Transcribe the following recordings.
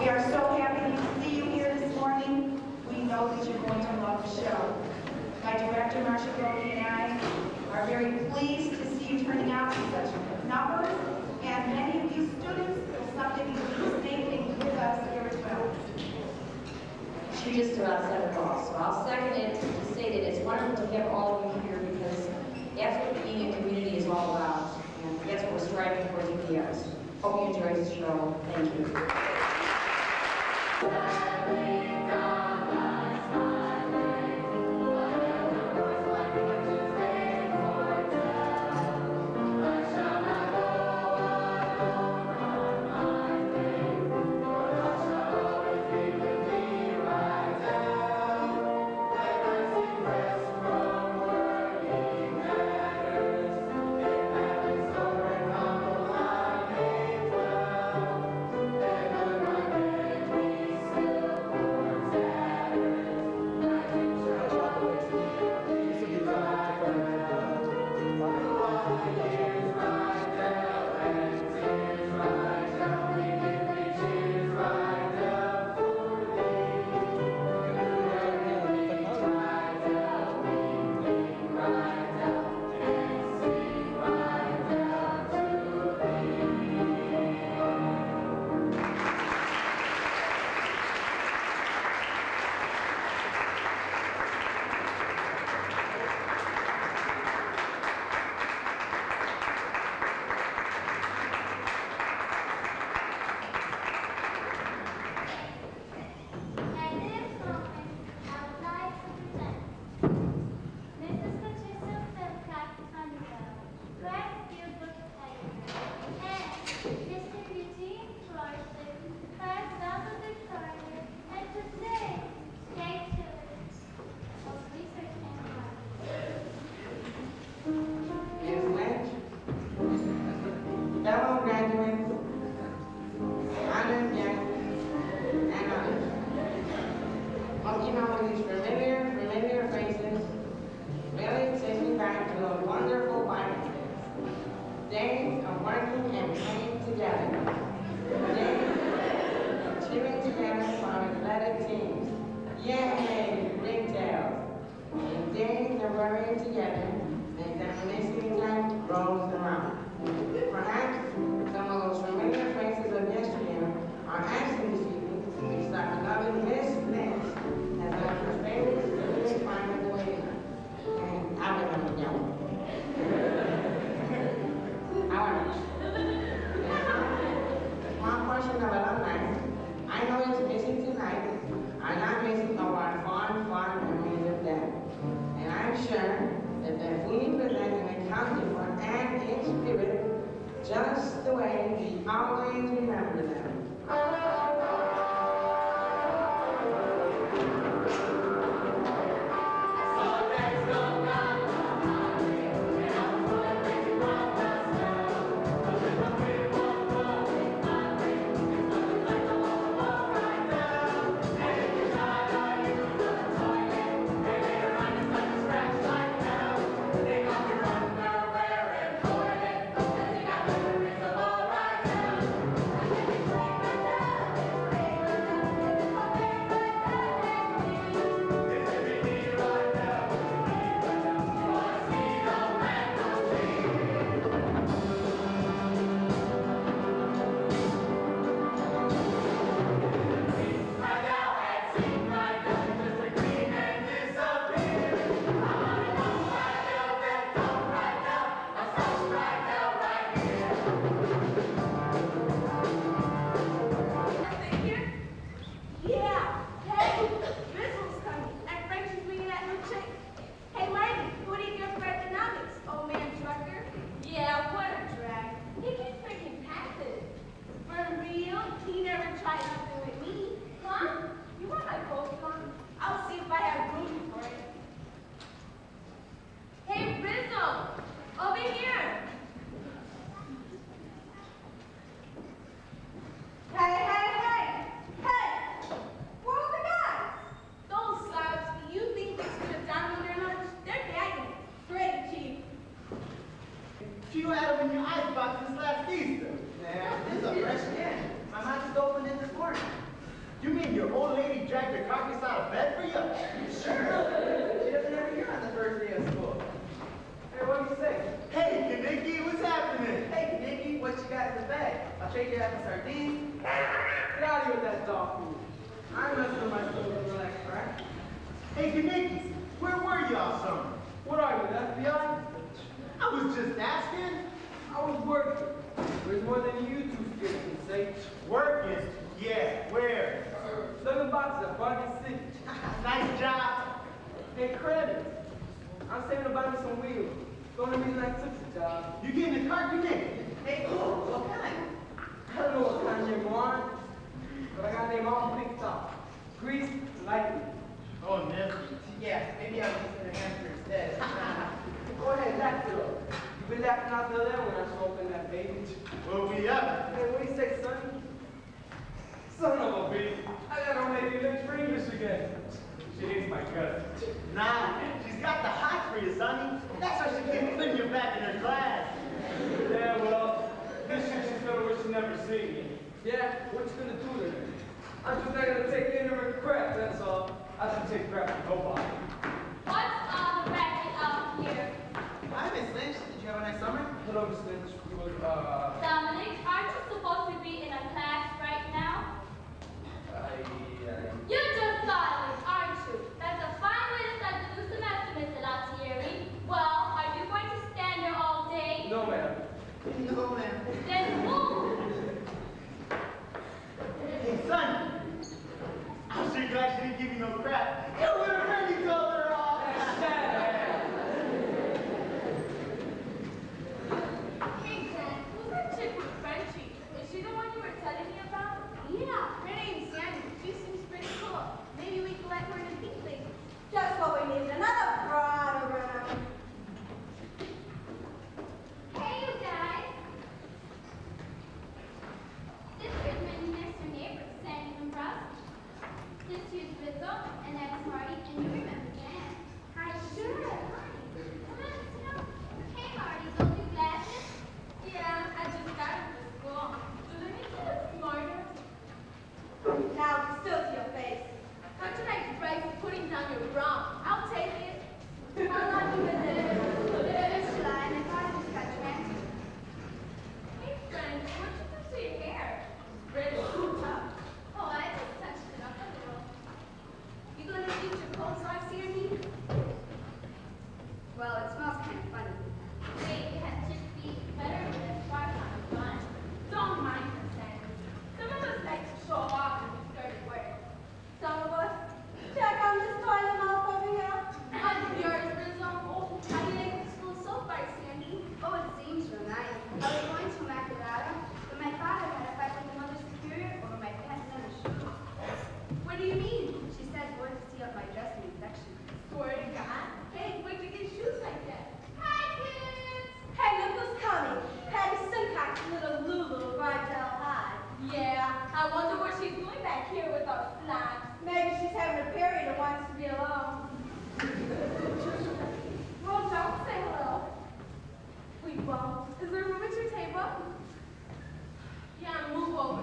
We are so happy to see you here this morning. We know that you're going to love the show. My director, Marcia Brody, and I are very pleased to see you turning out in such numbers, and many of you students will someday be participating with us here as well. She just about said it all, so I'll second it to say that it's wonderful to have all of you here because that's what being a community is all about, and that's what we're striving for as EPS. Hope you enjoy the show. Thank you. Fellow graduates, honored guests, and others. Well, you know, these familiar faces really take me back to those wonderful Bible days of working and playing together. Days of cheering together for athletic teams. Yay, ringtails. And days of worrying together and examination time rolls around. Perhaps some of those familiar faces of yesterday are asking this evening to start loving Miss Lynch as our first favorite student final way. And I remember young. However, one portion of alumni I know is missing tonight are not missing of our fond memories of them. And I'm sure that they're fully present and accounted for and in spirit just the way we always remember them. shake it like a sardine. Get out of here with that dog food. I'm messing with my food and relax, right? Hey, Kaneki, where were you all summer? What are you, the FBI? I was just asking. I was working. There's more than you two kids can say. Working? Yeah, where? 7 boxes at Bargain City. Nice job. Hey, credit. I'm saving to buy me some wheels. The only reason I took the job. You getting a car, Kaneki? Hey, cool. What kind? I don't know what kind of name on, but I got a name all picked up. Grease Lightning. Oh, Nip. Yeah, maybe I'll use an answer instead. Go ahead, laugh it up. You've been laughing out there when I show up in that baby. Will we up? Hey, what do you say, son? Son of a bitch. I gotta make you look for English again. She hates my cousin. Nah, she's got the hot for you, Sonny. That's why she keeps putting you back in her class. Yeah, well, this year she's gonna wish she never seen me. Yeah, what you gonna do to her? I'm just not gonna take any of her crap, that's all. I should take crap from nobody. What's all the racket up here? Hi, Miss Lynch. Did you have a nice summer? Hello, Miss Lynch. We was, Dominic, aren't you supposed to be in a class right now? You just got it, aren't you? That's a fine way to start the new semester, Mr. Latieri. Well, are you going to stand there all day? No, ma'am. No, ma'am. Then move! Hey, Sonny. I'm sure glad she didn't give you no crap. You would have really told her off. Hey, Jen, who's that chick with Frenchie? Is she the one you were telling me about? Yeah, her name's Sandy. She seems pretty cool. Maybe we can let her in a pink thing. Just what we need, another broad around. Hey, you guys. This here's my next door neighbor, Sandy Dombrowski. This here's Rizzo, and that's Marty, and you remember Jan. Hi, sure. Hi. Come on, sit down. Hey, Marty, those new glasses? Yeah, I just got them for school. Do they make you look smarter? Now, still to your face. How should I break putting down your bra? I'll take it. I'm not even there. It's July, and I thought I just got transferred. Hey, friend, what did you do to your hair? Really tough. Oh, I just touched it up a little. You gonna eat your cold socks here, me? Well, it smells kind of funny. Wait, it has chick feet better with a spark on the bun. Don't mind her, Sandy. Some of us like to show off and we started work. Some of us. Check on this toilet mouth over here. How's yours, Rizzo? Oh, how do you like the school so far, Sandy? Oh, it seems real nice. I was going to Immaculata, but my father had a fight with the mother superior over my pants and the shoes. What do you mean? She said going to see up my dress and infection. Swear to God. Hey, where'd you get shoes like that? Hi, kids! Hey, look who's coming. Patty Simcox, little Lulu, Rydell High. Yeah, I wonder what she's doing back here with our slacks. Maybe she's having a period and wants to be alone. Well, don't say hello. We won't. Is there room at your table? Yeah, move over.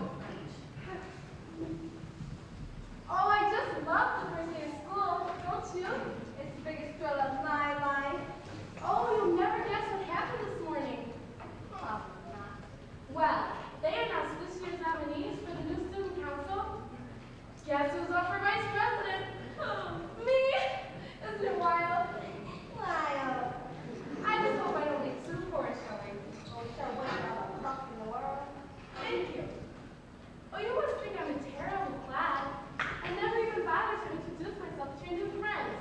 Oh, I just love the first day of school, don't you? It's the biggest thrill of my life. Oh, you'll never guess what happened this morning. Probably not. Well, they announced this year's nominees for the new student council. Guess who's up for vice president? Me! Isn't it wild? Lyle. I just hope I don't get too poor showing. Oh, so what all the luck in the world? Thank you. Oh, you must think I'm a terrible class. I never even bothered to introduce myself to your new friends.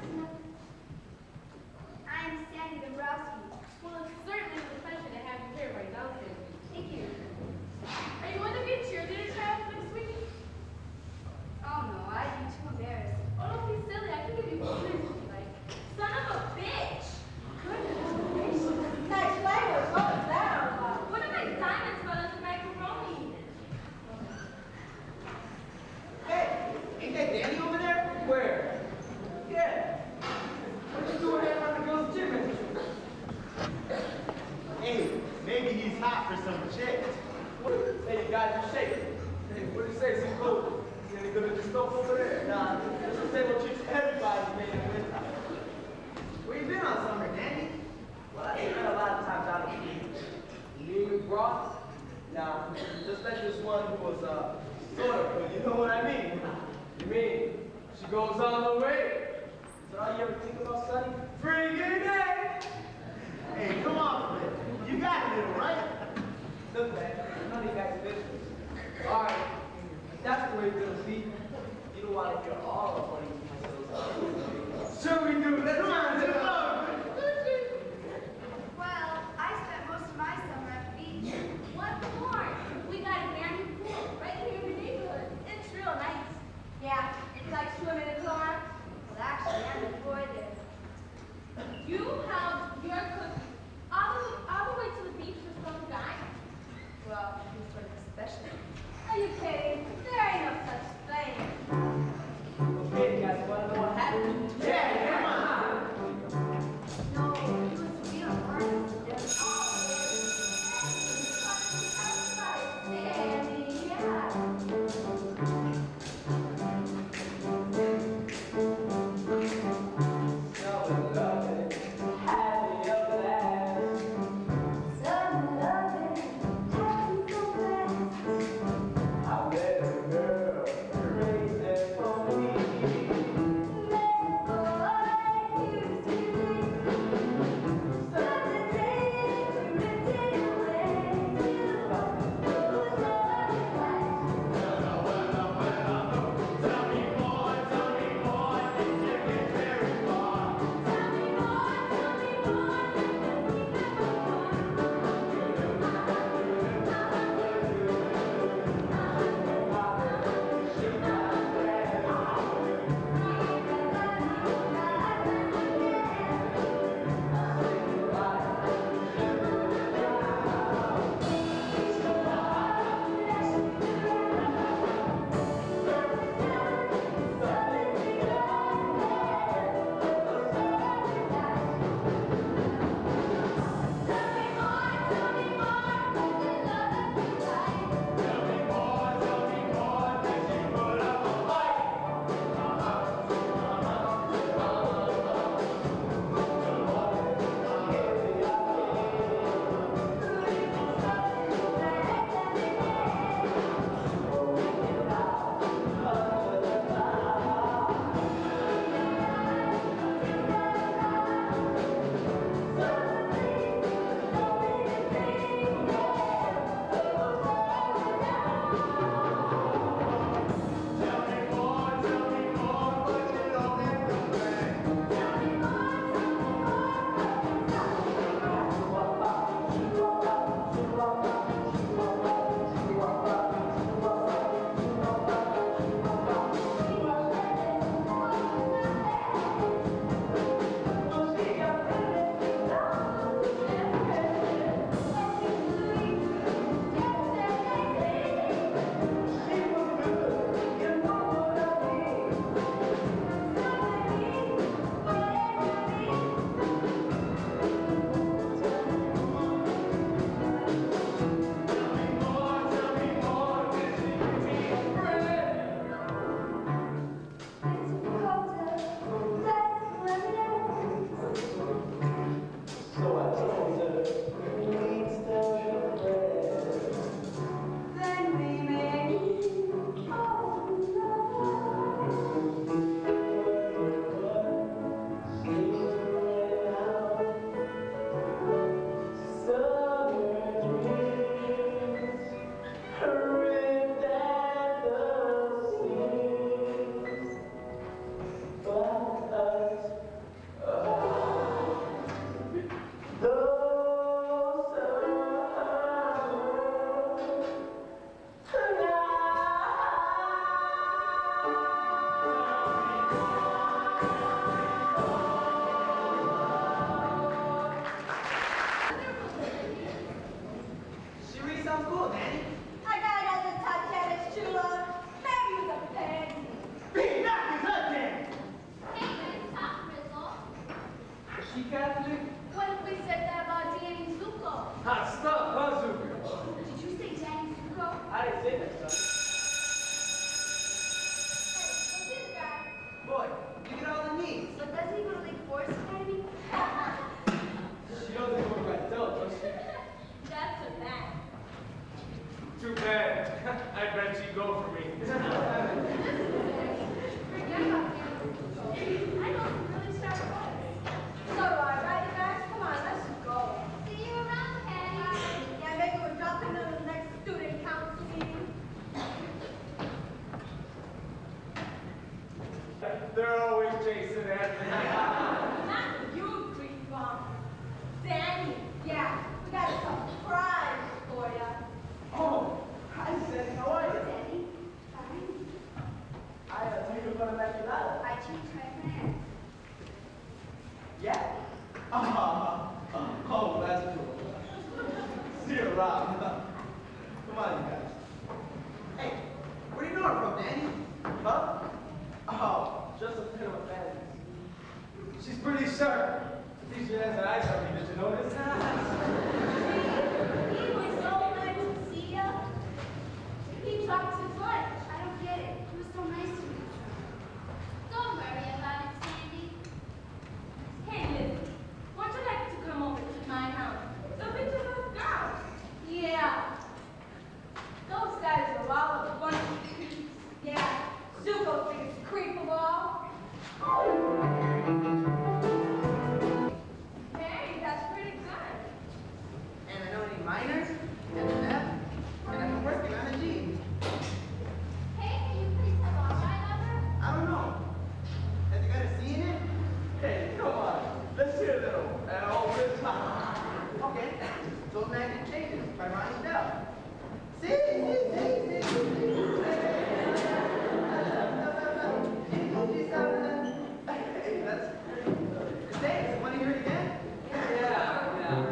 I'm Sandy Dombrowski. Well, it's certainly a pleasure to have you here right now, Sandy. Thank you. Are you going to be a cheerleader child next week? Oh no, I'd be too embarrassed. Oh, don't be silly. I can give you pointers if you like. Son of a bitch! Goodness gracious. Nice language. What was that all about? What are my diamonds but as a macaroni? Hey, ain't that Danny over there? Where? Yeah. What you doing here around the girls' gym? Hey, maybe he's hot for some chick. Hey, you guys, you shaking. Hey, what do you say? Is he cool? Is he any good at the stove over there? Nah, this is table treats everybody's made with. Where you been all summer, Danny? Well, I spent a lot of time out of the beach. Lean with broth? Nah, just like this one who was, sort of good, you know what I mean? You mean she goes all the way? Is that all you ever think about, Sonny? Friggin' day! Hey, come on, Flip. You got a little, right? Look, man, none of you guys are business. All right, if that's the way it's gonna be, you don't want to hear all the funny details. Sure we do. Let's Come on, let's come go. on. Well, I spent most of my summer at the beach. What more? We got a brand new pool right here in the neighborhood. It's real nice. Yeah, it's like swimming in Clorox. Well, actually, I'm the boy there. You held your cookie all the way to the beach for some guy? Well, he was sort of special. Are you kidding? There ain't no such thing. Okay, you guys want to know what happened? Yeah, come on. No, he was a real artist. There was all Sandy, yeah. Summer loving, happy ever last. Summer loving, happy so fast. I met a girl crazy for me. So I told her, please don't regret. Then we made all She really sounds cool, Danny. I got another touch at his true love. Maybe it was a pansy. Big knock is up, Danny. Hey, man, stop, Frizzle. Is she Catholic? What if we said that about Danny Zuko? Hot stuff, huh, Zuko? Did you say Danny Zuko? I didn't say that stuff. Hey, what's this guy? Boy, you get all the needs. So doesn't he go to Lake Forest Academy? She doesn't go right though, does she? That's a fact. I bet you go for me. Forget about him. I know some really sharp boys. So do I, right, you guys? Come on, let's go. See you around, Patty. Yeah, maybe we're dropping to the next student council meeting. They're always chasing after me. Not you, Green Bomb. Danny, yeah, we got a surprise for ya. Oh, hi, Sandy. How are you? Daddy, fine. I think you're going to make it out. I changed my plans. Yeah? Oh, that's cool. See you around. Come on, you guys. Hey, where do you know her from, Danny? Huh? Oh, just a bit of a fan. She's pretty sharp. The teacher has an eye on me. Did you notice? He was so nice to see ya. He dropped his lunch. I don't get it. He was so nice to me. Don't worry about it, Sandy. Hey, Liz, why'd you like to come over to my house? The pictures of girls. Yeah. Those guys are all a bunch of creeps. Yeah. Zuko thinks creep of all. Hey, that's pretty good. And I know any minors, and an F, and I'm working on a G. Hey, can you please have all my number? I don't know. Have you guys seen it? Hey, come on. Let's hear a little. And all this time. Okay. So Magic Changes by Ronnie Bell. See. Hey, that's great. Thanks. Want to hear it again? Yeah.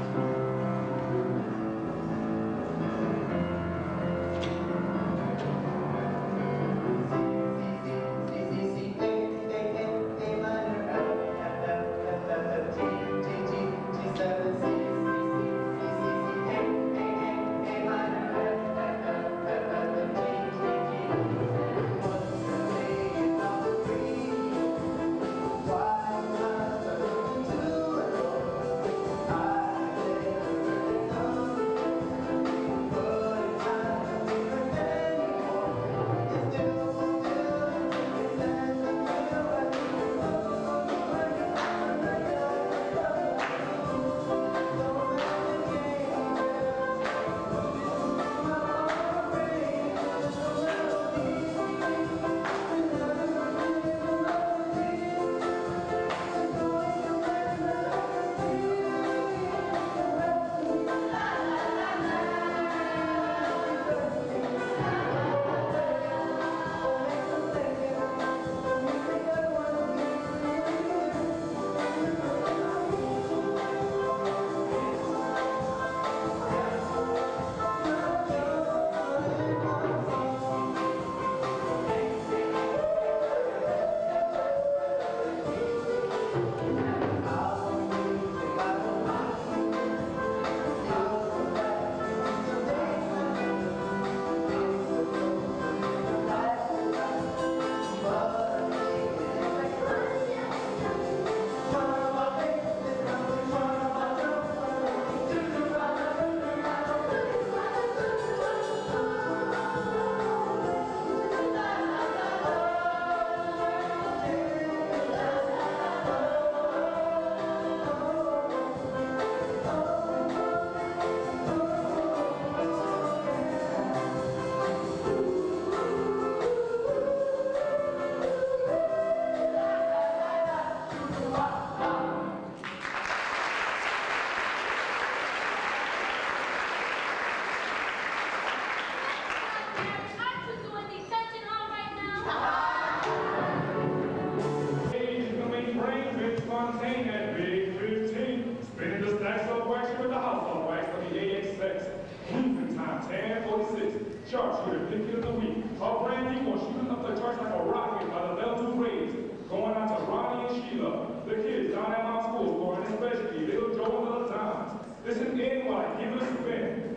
Sharpshooter, pick it of the week. A brand new one, shooting up the charts like a rocket by the Bell 2 Rays. Going out to Ronnie and Sheila, the kids down at my school for, and especially little Joe and little Thomas. Listen in while I give it a spin.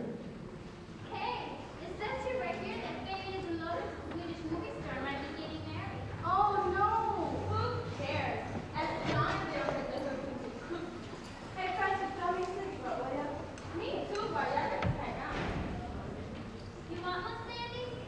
Hey, it says here right here that Fabian is a loaded Swedish movie star might be getting married. Oh no! Who cares? As long as they're with the cook. Hey, Francis, tell me something about what happened. Me too, but I got to hang out. You want one, Sandy?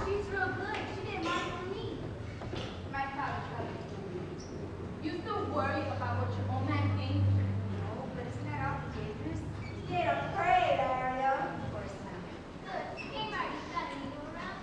she's real good. She didn't mind for me. My father tried to do me. You still worry about what your old man thinks? No, but isn't that all he gave us? He ain't afraid, are ya? Of course not. Good. Hey, Marty, you got a needle around?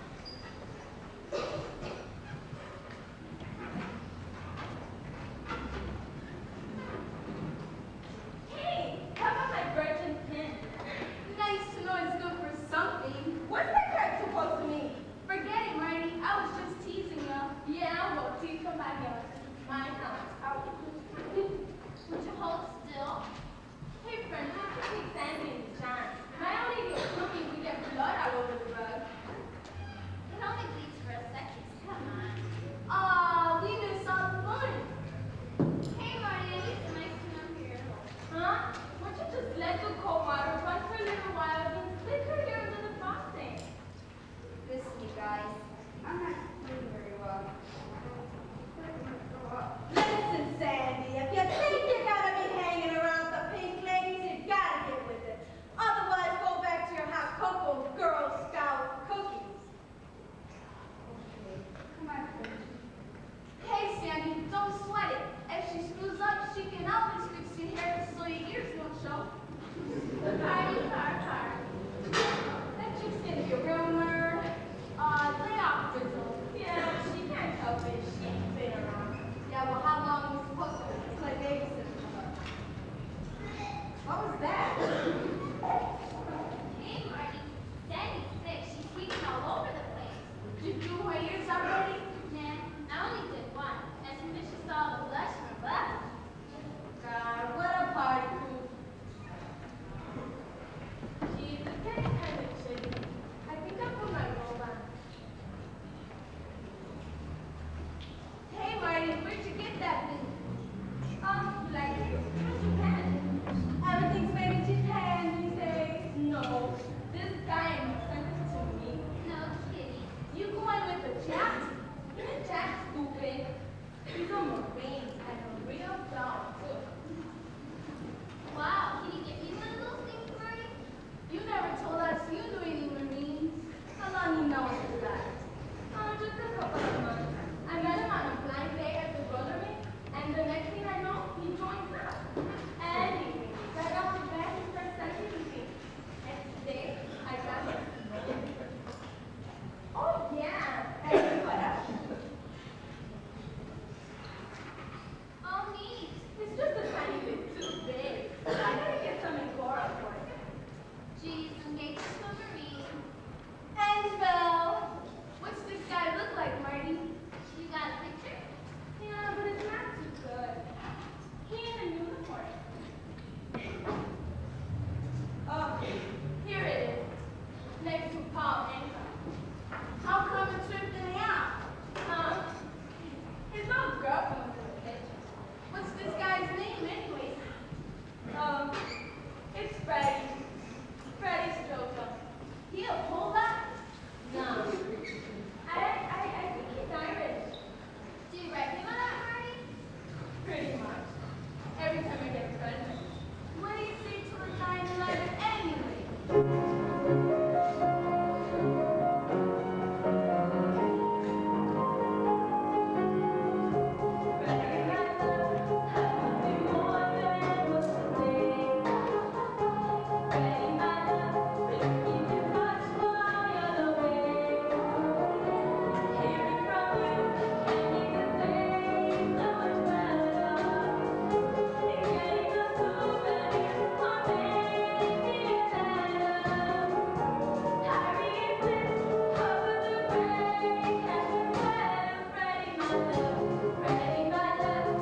Hey, how about my virgin pin? Nice to know it's good for something. What's that crap supposed to mean? Forget it, Marty. I was just teasing you. Yeah, well, tease somebody else. My house. Would you hold still? Hey, friend, how can we Sandy and John? My old lady will kill me if we get blood all over the rug. It only bleeds for a second. Come on. Aw, we missed all the fun. Hey, Marty, at least it's nice to know you're at home. Huh? Won't you just let the cold water run for a little while and stick her here under the frosting? Listen, you guys. I'm not doing very well. Listen, Sandy, if you think you're gonna be hanging around the pink ladies, you gotta get with it. Otherwise, go back to your hot cocoa Girl Scout cookies. Come on, please. Hey, Sandy, don't sweat it. If she screws up, she can always fix your hair so your ears won't show. Party, car. That chick's gonna be a real nerd. Lay off Drizzle. Yeah, she can't help it. She ain't been around. Yeah, well, how long are we supposed to play babysitter for her? What was that? Hey, Marty. Sandy's sick. She's squeaking all over the place. Did you do her ears already? Nah, I only did one. As soon as she saw the blush from above. God, what a party crew. Geez, it's getting kind of chilly. I think I'll put my robe on. Hey, Marty, where'd you get that thing? Like this. How's your pen? Everything's made in Japan these days. No, this guy sent it to me. No kidding. You going with the Jack? Jack's stupid. He's a Marine and a real dog, too. Wow, can you get me one of those things, Marty? You never told us you knew any Marines. How long you know this guy? Oh, just a couple of months. I met him on a blind date at the Rotary, and the next thing I know, he joins up. Anyway, right off the bat, he starts sending me. And today, I got him. Oh, yeah. And what else? Oh, neat. It's just a tiny bit too big. I gotta get some Angora for it. Geez, engaged to a Marine. Annabelle! What's this guy look like, Marty? You got a picture? Yeah, but it's not too good. He in a uniform. Oh, here it is. Next to Paul Hancock. How come it's drifting out? His old girlfriend was in the picture. What's this guy's name, anyways? It's Freddie. Freddie Stroker. He a Polak? No. I think he's Irish. Do you write him on that, Marty? Pretty much. Every time I get pregnant. What do you say to a guy in the letter anyway?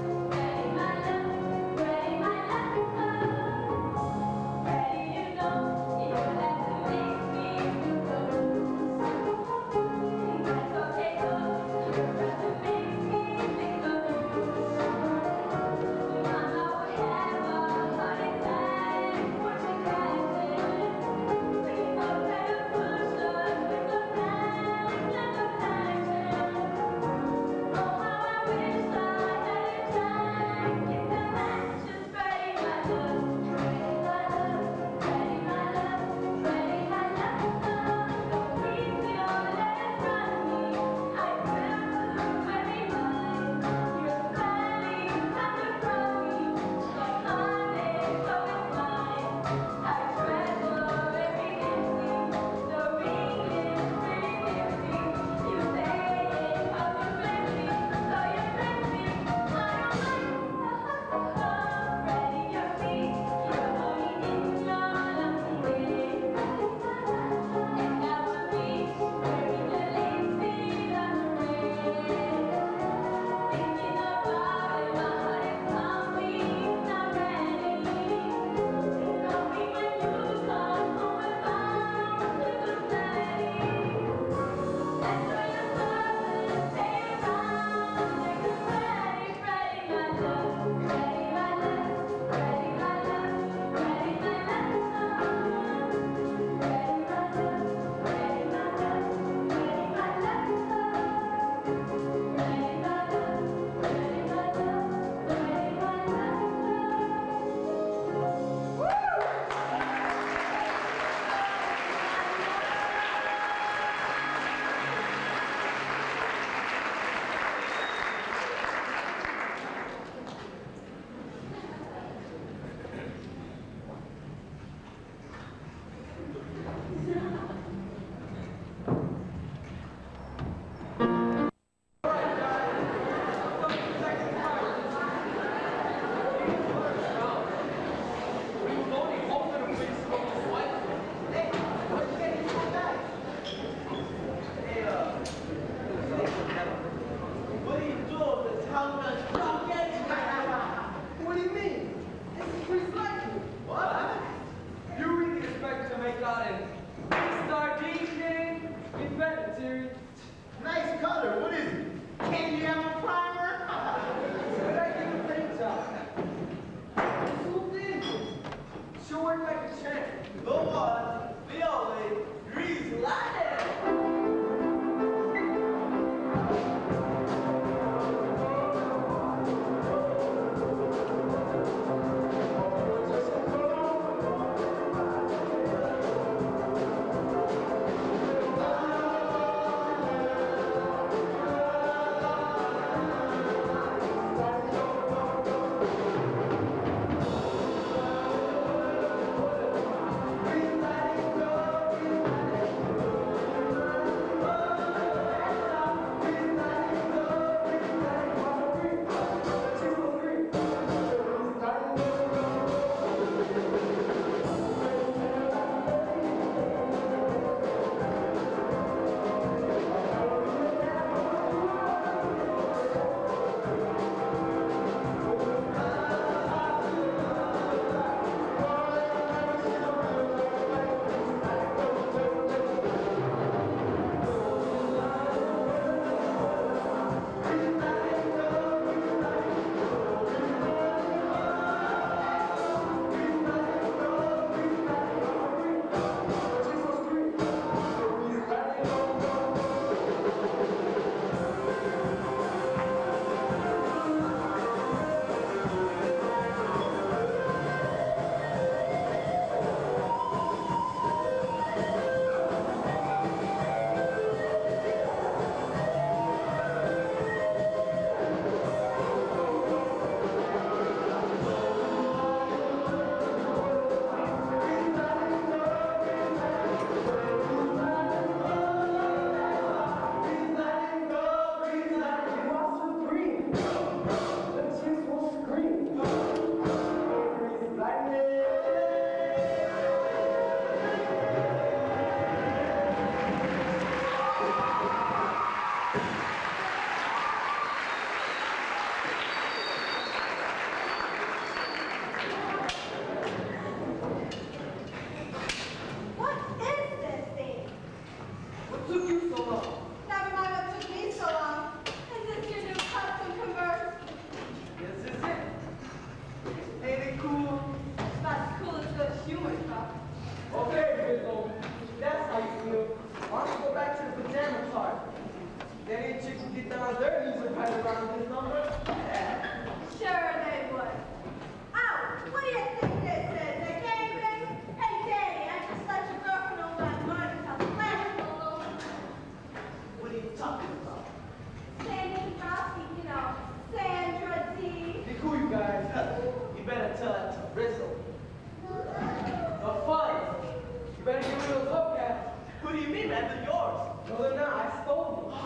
You know out and sardine inventory. Nice color. What is it? Candy apple primer? But I give a great job. Swooped in. Sure worked like a champ. The one, the only, Grease Lightning. What is this thing? What took you so long? Never mind what took me so long. Is this your new custom converse? This is it. Ain't it cool? It's about as cool as good humor, huh? Okay, Rizzo. That's how you feel. Why don't you go back to the pajama party? Then any chicks who get down on their knees and right around this number? Yeah. Sure they would. Oh, what do you think this is? A gangbang? Hey, Daddy, I just let your girlfriend know my money till the flash roll over. What are you talking about? Sandy Frosty, you know, Sandra D. Be cool, you guys. You better tell that to Rizzo. The fun. You better get rid of those hubcaps. What do you mean, man? They're yours. No, they're not. I stole them.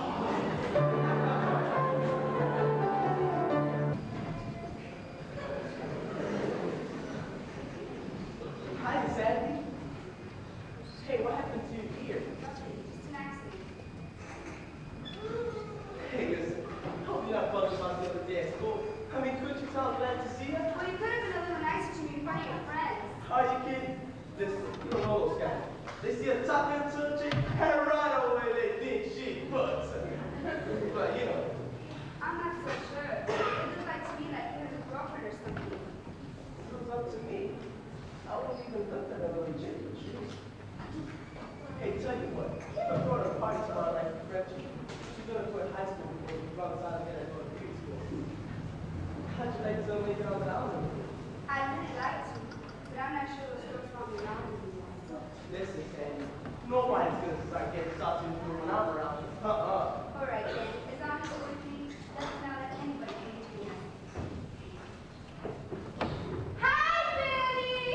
Hi, Sandy. Hey, what happened to your ear? Just an accident. Hey, listen. I hope you're not bugging about the other day at school. I mean, couldn't you tell I'm glad to see you? Well, you could have been a little nicer to me in front of your friends. Are you kidding? Listen, you don't know those guys. They see a talking to a chick, and right away they think she bugs. But, you know. I'm not so sure. It looks like to me like you have a girlfriend or something. It was up to me. I wouldn't even look at another chick with you. Hey, tell you what. I'm going to a party tomorrow night for French. She's going to quit high school before we run out again and go to preschool. How'd you like to tell me down the island? I'd really like to, but I'm not sure those girls want me around anymore. Listen, Sandy. Nobody's going to start getting saucy when I'm around. All right, then. As long as you're with me, let's not let anybody get between us. Hi, Fanny!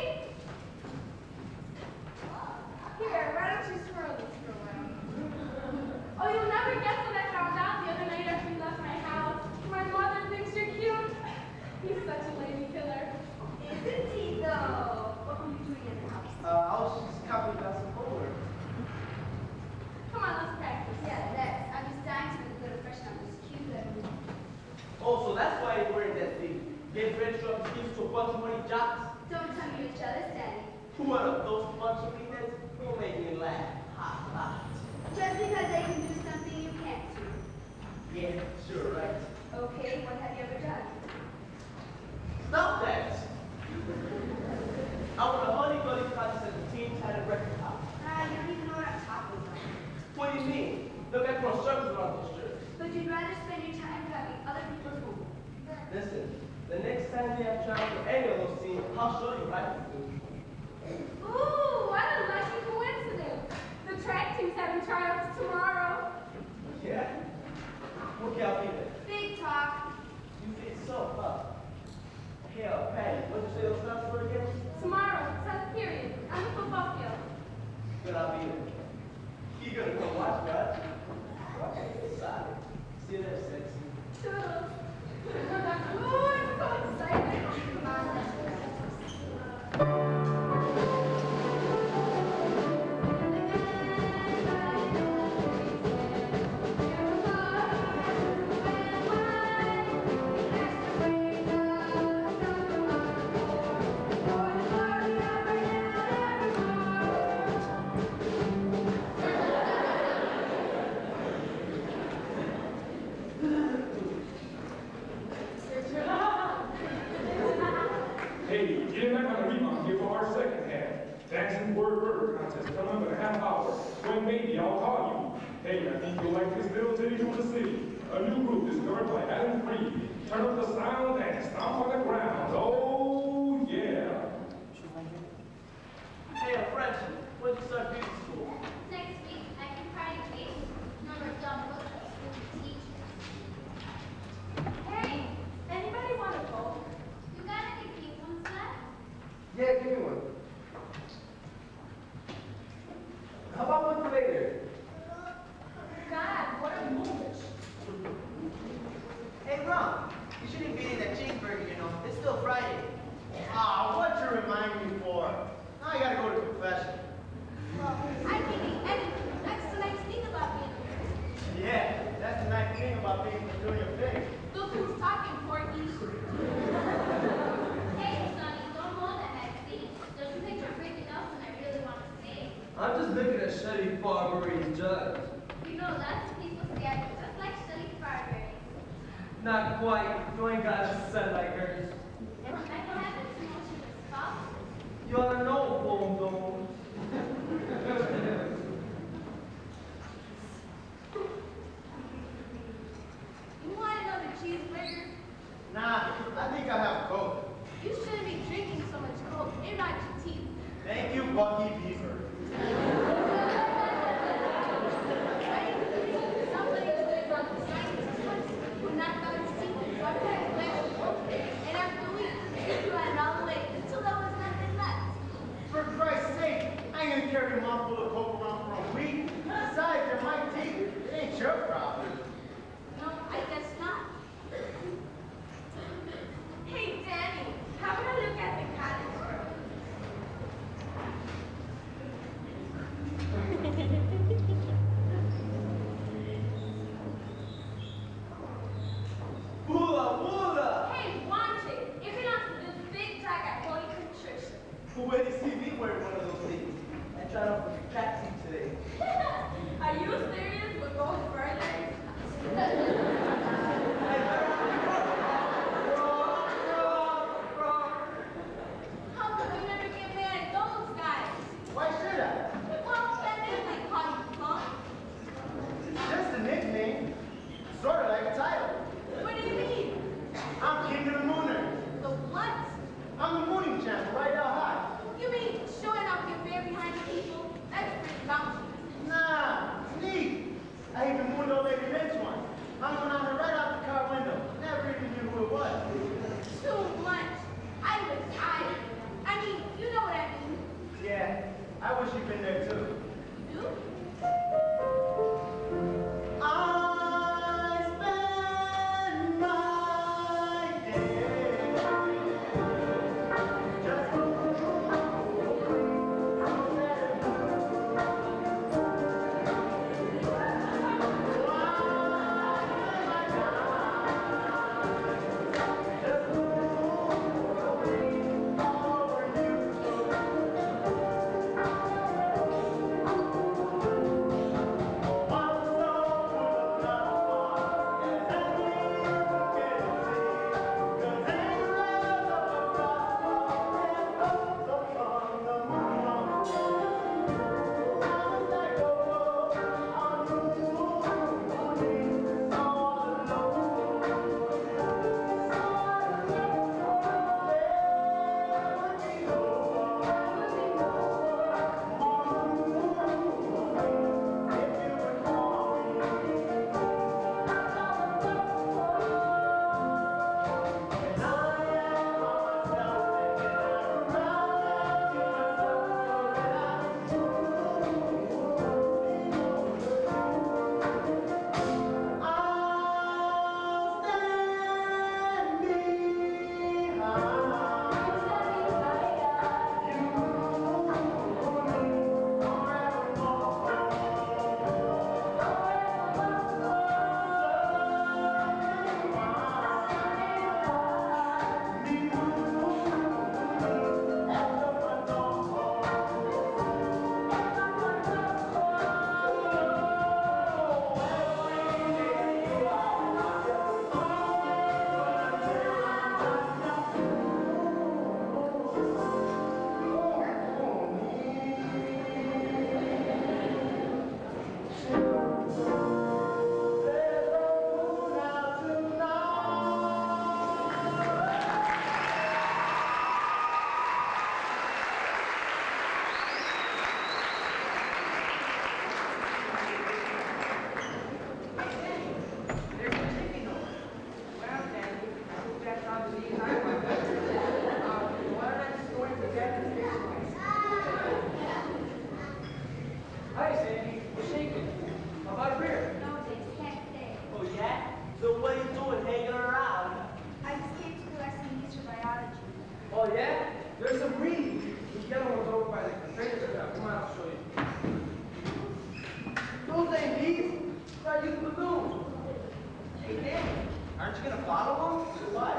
Here, why don't you swirl this for a while? Oh, you'll never guess what I found out the other night after you left my house. My mother thinks you're cute. He's such a lady killer. Isn't he, though? What were you doing in the house? I was just copying out some homework. Come on, let's practice. Yeah, let's. I'm just dying to get a good impression of this cute little. Oh, so that's why you're wearing that thing. Getting ready to skills to a bunch of money jocks. Don't tell me you're jealous, Daddy. What of those bunch of peanuts? people make me laugh. Ha, ha. Just because they can do something you can't do. Yeah, sure, right. Okay, what have you ever done? Stop that! I won a Honey Gully contest at the Teen Talent Record House. You don't even know what I'm talking about. What do you mean? Look, I throw circles around those shirts. But you'd rather spend your time grabbing other people's food. Listen, the next time we have trials for any of those teams, I'll show you what I can do. Ooh, what a lucky coincidence. The track team's having tryouts tomorrow. Yeah? Okay, I'll be there. Big talk. You fit so up. Hey, Patty, what'd you say those stunts were again? Tomorrow, 10th period, on the football field. Good, I'll be there. You gonna come watch, right? Okay, sorry. See you there, sexy. Toodles. Ooh, I'm so excited. Come on, let's go. Hey, get back on the rebound here for our second half. Dancing word contest coming up in a half hour. When maybe I'll call you. Hey, I think you'll like this little titty from the city. A new group discovered by Adam Freed. Turn up the sound and stomp on the ground. Oh, yeah. Hey, Frenchie, when'd you start beauty school? Next week, I can Friday week. Number dumb books to teach. Hey, anybody want to vote? You got any pink ones left? Yeah, give me one. How about one later? God, what a movement. Hey, Ron, you shouldn't be eating that cheeseburger, you know. It's still Friday. Ah, what you remind me for? Now I gotta go to confession. Well, I can eat anything. That's the nice thing about being a parent. Yeah, that's the nice thing about being peculiar thing. Look who's talking, Porky. Hey, Sonny, don't hold that magazine. Don't you think you're breaking up when I really want to say? I'm just looking at Shelly Barberry's judge. You know, lots of people schedule just like Shelly Farberry. Not quite. You ain't got a set like hers. I don't have it too much in this spot. You ought to know, Boom Boom. You want another cheeseburger? Nah, I think I have Coke. You shouldn't be drinking so much Coke. It rots your teeth. Thank you, Bucky Beaver. Right? Somebody was on the science once who knocked out his teeth and dropped it in glass of Coke. And after a week, he ran all the way until there was nothing left. For Christ's sake, I ain't gonna carry a mouthful of Coke around for a week. Besides, they're my teeth. It ain't your problem. No, I guess not. Hey, Danny, how about I look at the cottage? Bula, bula! Hey, watch it. It belongs to this big dog at Holy Patricia. Where do you see me wearing one of those things? I tried out for the cat team today. Are you serious? We're going further. How come you never get mad at those guys? Why should I? Well, that is they call you punk. It's just a nickname. Sort of like a title. What do you mean? I'm King of the Mooners. The what? I'm the mooning champ right out high. You mean showing off your bear behind people? That's pretty bouncy. Nah, it's neat. I even mooned old lady Lynch once. Hung one on her right out the car window. Never even knew who it was. Too much. I was tired. I mean, you know what I mean. Yeah, I wish you'd been there too. You? I spend my day just I'll show you. Those ain't bees. Start using balloons. Hey, Dan, aren't you gonna follow him? Why?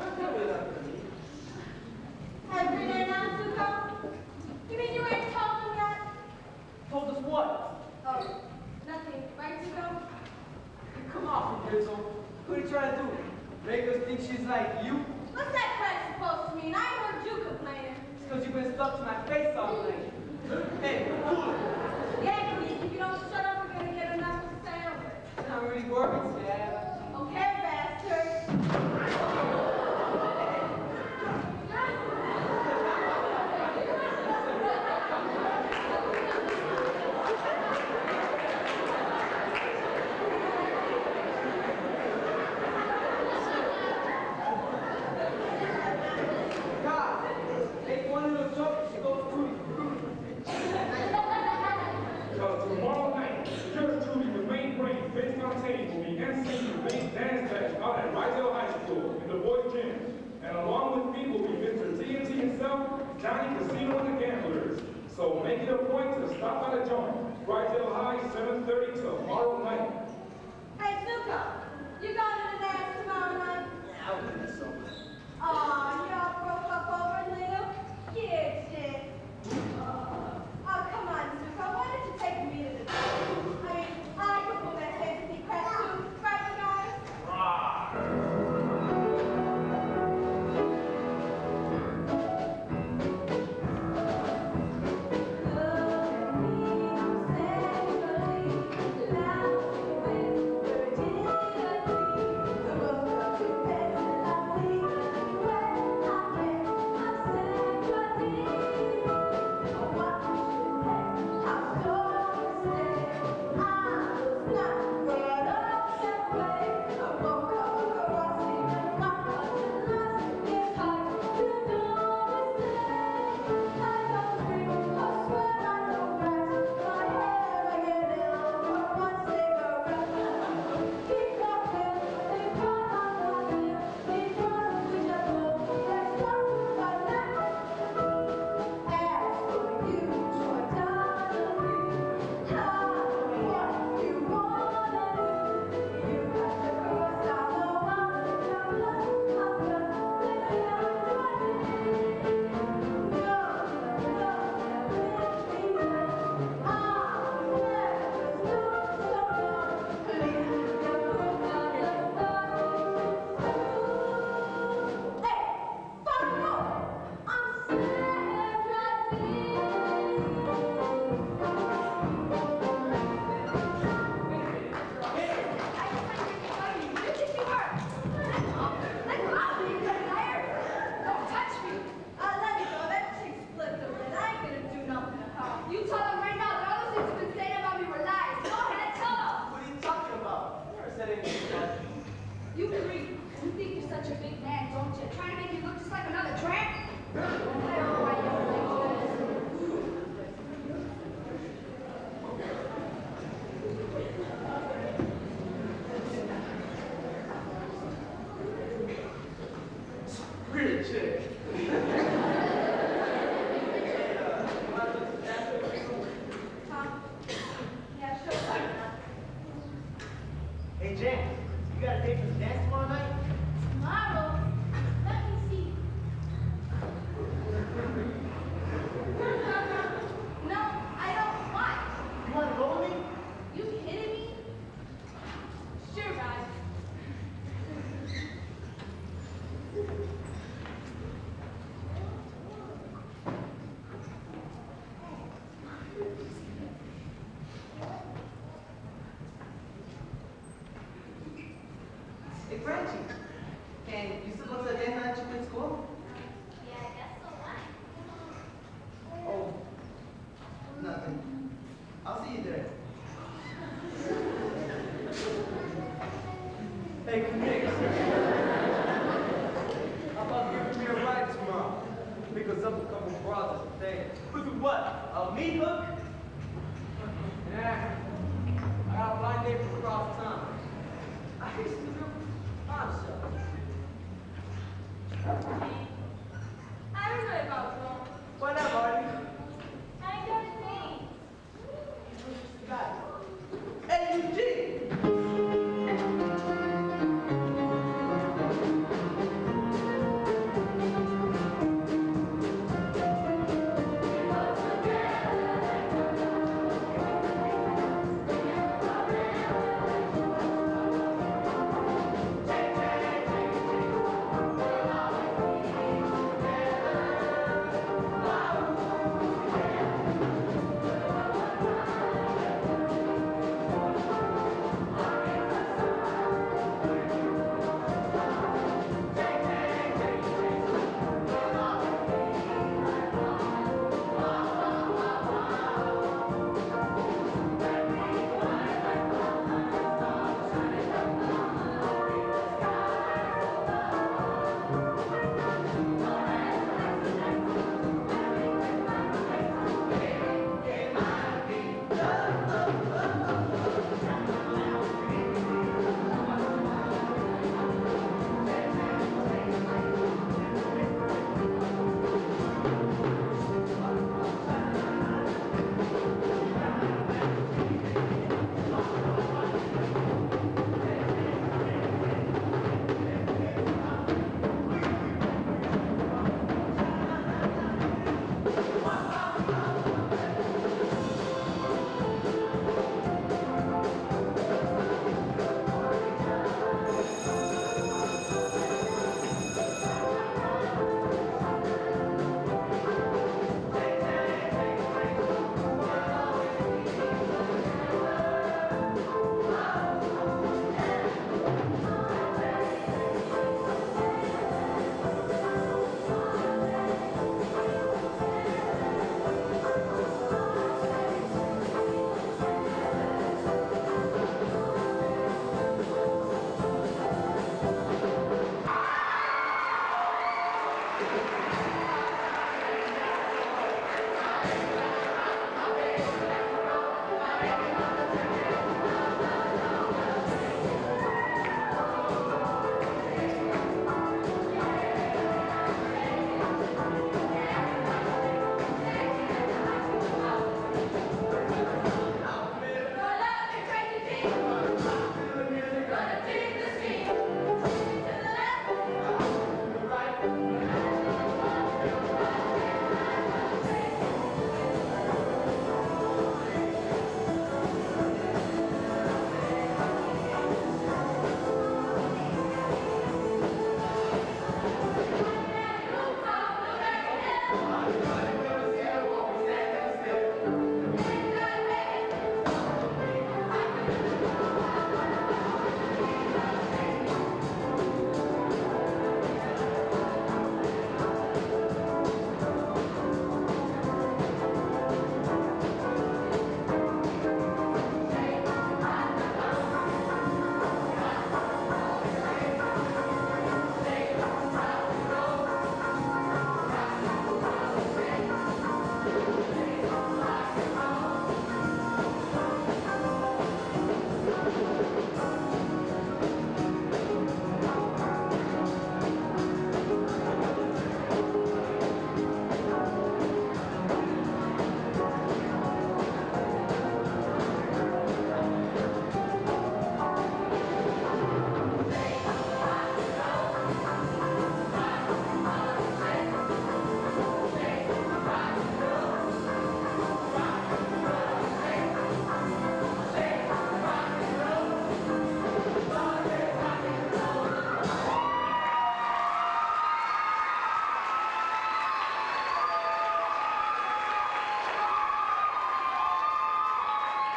Have you been there now, Zuko? You mean you ain't told them yet? Told us what? Oh, nothing. Right, Zuko? Come on, Rizzo. What are you trying to do? Make us think she's like you? What's that crap supposed to mean? I ain't heard you complaining. It's because you've been stuck to my face all night. Hey, cool it. Yeah, please. If you don't shut up, we're gonna get enough to say over it. I'm really worried, Dad. Okay, bastard. God, make one little joke, she goes through. Because tomorrow night, yours truly, the main brain, Vince Fontaine, will be emceeing the big dance bash out at Rydell High School in the boys' gym. And along with me will be Mr. TNT himself, Johnny Casino and the Gamblers. So make it a point to stop by the joint. Rydell High, 7:30 tomorrow night. Hey, Zuko, you going to the dance tomorrow night? Yeah, I'll do this so much. Aw, y'all broke up over little kid shit. Oh, come on, Zuko. Why did you take me to the dance? I mean, I could pull that fantasy crap too, right, you guys? Hey, Jen, you got a date for the dance tomorrow night? Tomorrow? Let me see. No, I don't. Why? You want to go with me? You kidding me? Sure, guys. Hey, Frenchie, can you still go to the dance night you in school? Yeah, I guess so. Why? Oh, nothing. I'll see you there. Hey, Nix. How about giving me a ride tomorrow? Pick us up a couple brothers today. With what? A meat hook? Yeah. I got a blind date from across town. I hate to do myself. I don't know about Tom. Why not, Marty? I ain't got a name.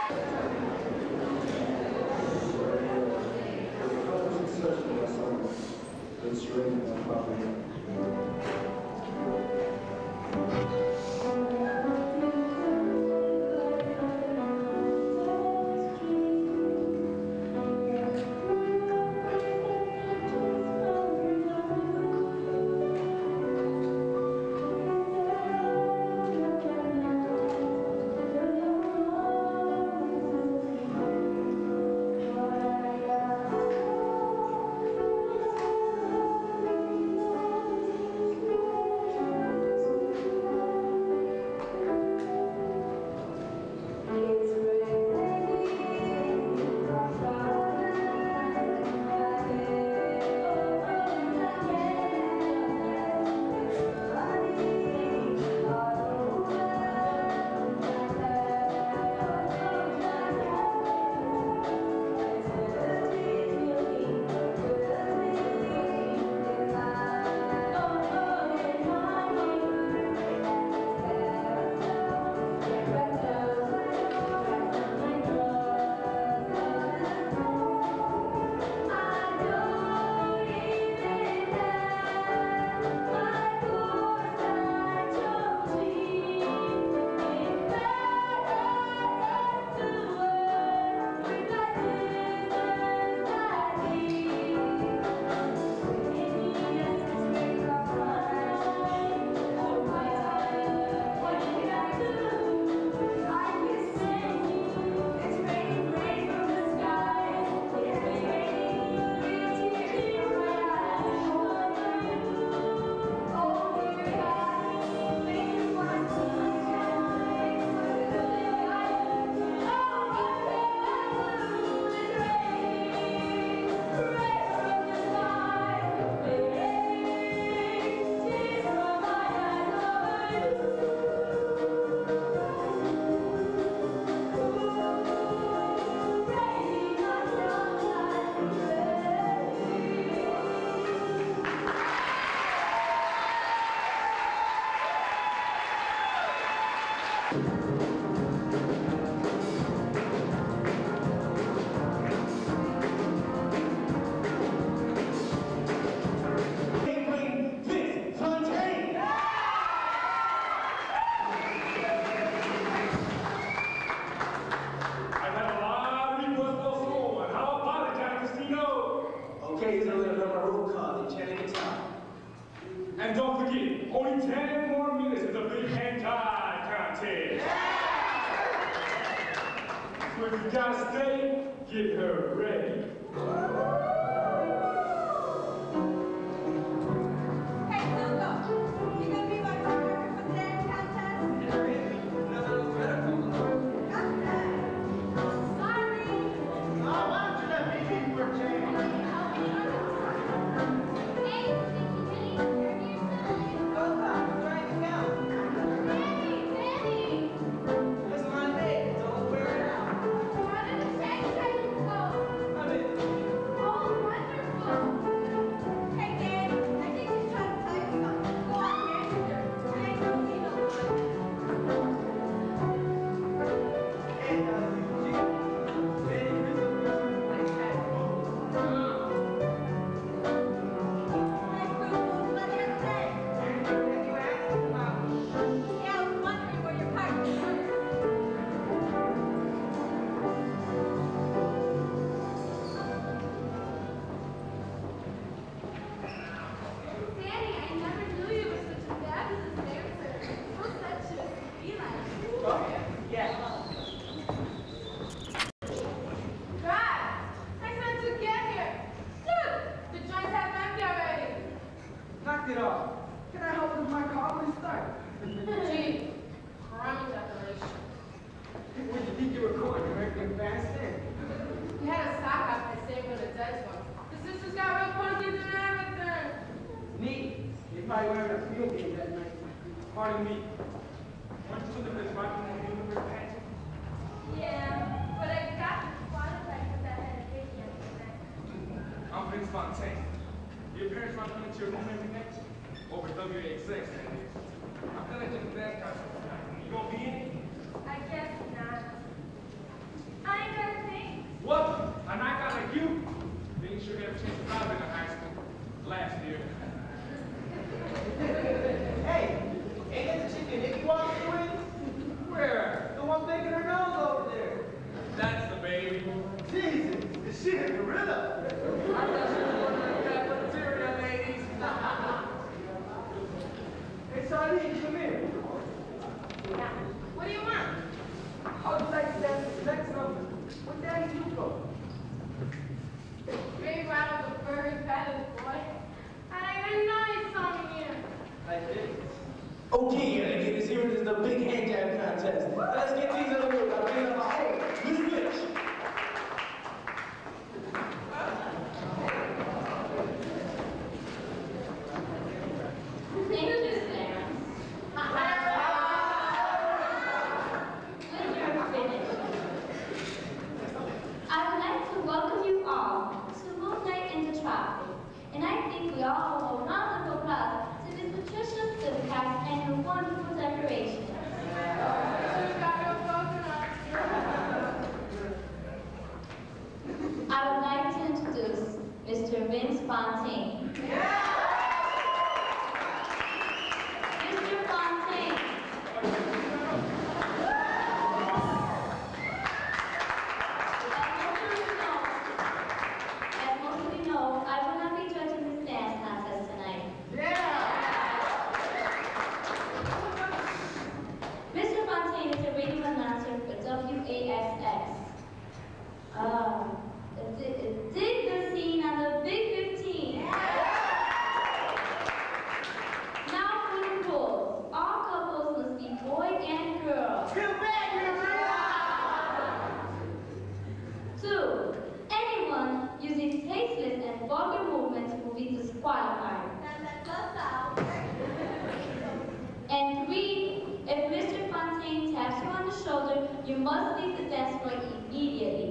And don't forget, only 10 more minutes of the big hand tie contest. So if you gotta stay, get her ready. Hey, Lugo, you gonna be my partner for the dance contest? Sorry. Oh, why don't you let me be for a change? Pardon me. Weren't you looking at this rocking on the universe pageant? Yeah, but I got disqualified because I had a baby on the neck. I'm Vince Fontaine. Your parents want to come into your room every night? Over WXX, that is. I'm gonna take the bad costume. You gonna be in it? I guess not. Okay, and again, this here is the big hand jab contest. Let's get these other words. I bring up my own. Miss Lynch. Thank you, Sam. When you're finished, I would like to welcome you all to Moonlight in the Tropics. And I think we all owe a round of applause to Miss Patricia Silverhouse and her wonderful decoration. I would like to introduce Mr. Vince Fontaine. Mr. Fontaine. As most of you know, I will not be judging this dance contest tonight. Mr. Fontaine is a radio announcer for WAXX. Dig the scene on the Big 15. Now for the rules. All couples must be boy and girl. 2. Anyone using tasteless and vulgar movements will be disqualified. And 3. If Mr. Fontaine taps you on the shoulder, you must leave the dance floor immediately.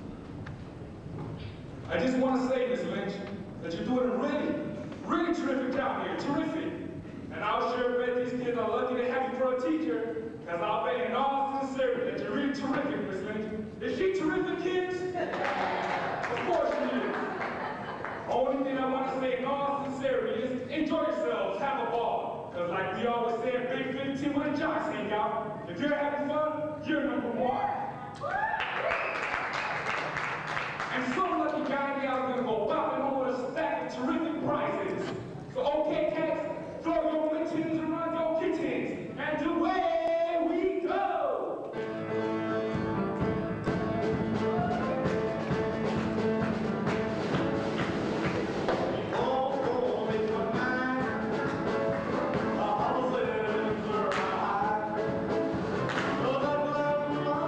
I just want to say, Miss Lynch, that you're doing a really terrific job here. Terrific. And I'll sure bet these kids are lucky to have you for a teacher, because I'll bet in all sincerity that you're really terrific, Miss Lynch. Is she terrific, kids? Of course she is. Only thing I want to say in all sincerity is enjoy yourselves, have a ball. Because like we always say in Big 15 when the jocks hang out, if you're having fun, you're number 1. And some lucky guy in y'all is gonna go bopping home with a stack of terrific prizes. So okay, cats, throw your mittens around your kittens, and away we go! Oh,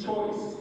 choice.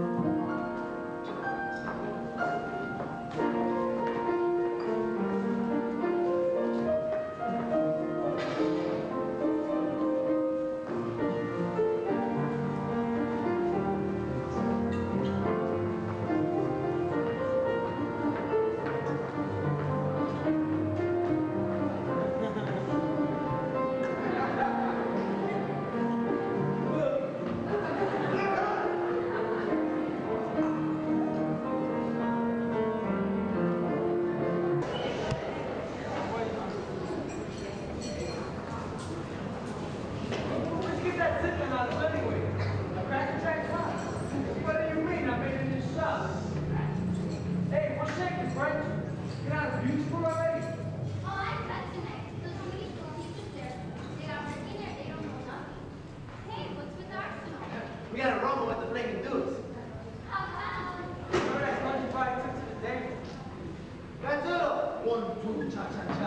Where'd you get that zipping out of anyway? A cracker jack pot? What do you mean? I made it in this shop. Hey, what's shaking, Frank? You're not a beauty school already? Oh, I bet tonight. Those beauty school teachers there, they got working there, they don't know nothing. Hey, what's with Arsenal? We got a rumble with the Flaming Dudes. How come? Remember that lunch you probably took to the dance? That's it. 1, 2, cha-cha-cha.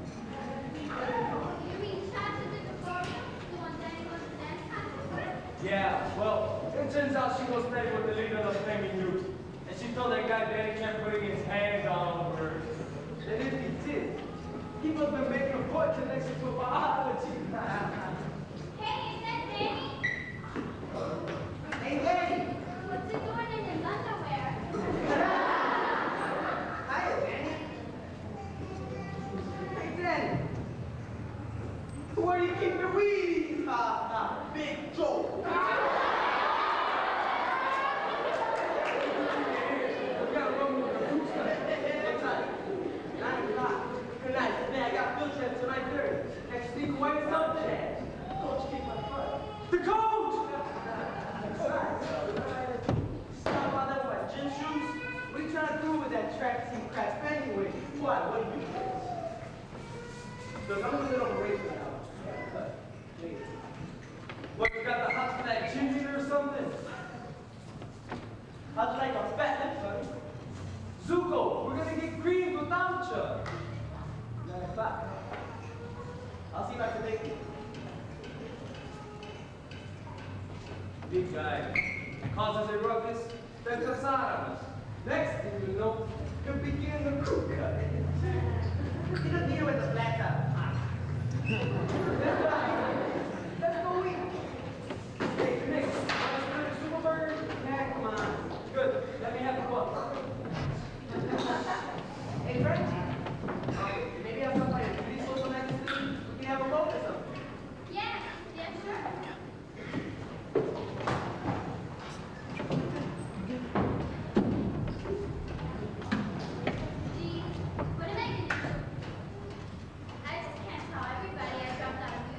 You mean Chacha de Gregorio, the one that goes to dance concert? Yeah, well, it turns out she was playing with the leader of the Flaming Youth. And she told that guy Danny kept putting his hands on her. And if he did, he must have been making a point connection to biology. Hey, is that Danny? Hey, Danny. What's he doing in his underwear? Hiya, Danny. Hey, Danny, where do you keep your weed? Big Joe. We gotta run with the fruit stuff. What time? 9 o'clock. Good night. Man, I got field trip till 9:30. Next sneak away or something? Coach kicked my butt. The coach! Stop all that what? Gym shoes? What are you trying to do with that track team crap anyway? What do you think? Look, I'm a little overrated now. What, you got the hot for that gym leader or something? How'd you like a fat lip, buddy? Zuko, we're gonna get green without you. 9 o'clock. I'll see if I can make it. Big guy. Causes a ruckus, then cuts out on us. Next thing you know, you begin the crew cut. You don't need it with the black top. Let's go eat. Hey, Nick, want to split a super burger? Nah, come on. Good. Let me have the buck. Hey, Frenchie. Maybe have something like a beauty social next to you. We can have a vote or something. Yeah, sure. Gee, what am I gonna do? I just can't tell everybody I dropped out of